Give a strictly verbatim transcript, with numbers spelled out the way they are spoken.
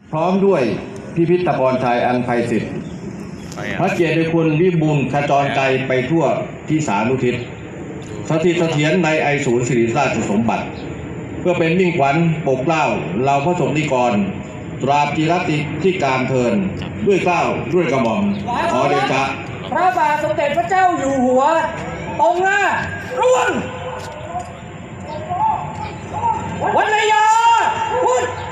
พร้อมด้วยพิพิธภัณฑ์ชายอันไพศิษฐ์พระเกียรติคุณวิบูลย์ขจรไกลไปทั่วที่สานุทิศสถิตเสถียรในไอศูนย์ศิริราชสมบัติเพื่อเป็นมิ่งขวัญปกเกล้าเราพระสงฆ์นิกรตราบจีรัติที่การเทินด้วยเกล้าด้วยกระหม่อมขอเดชะพระบาทสมเด็จพระเจ้าอยู่หัวองค์หน้าร่วงวรรณยาพุทธ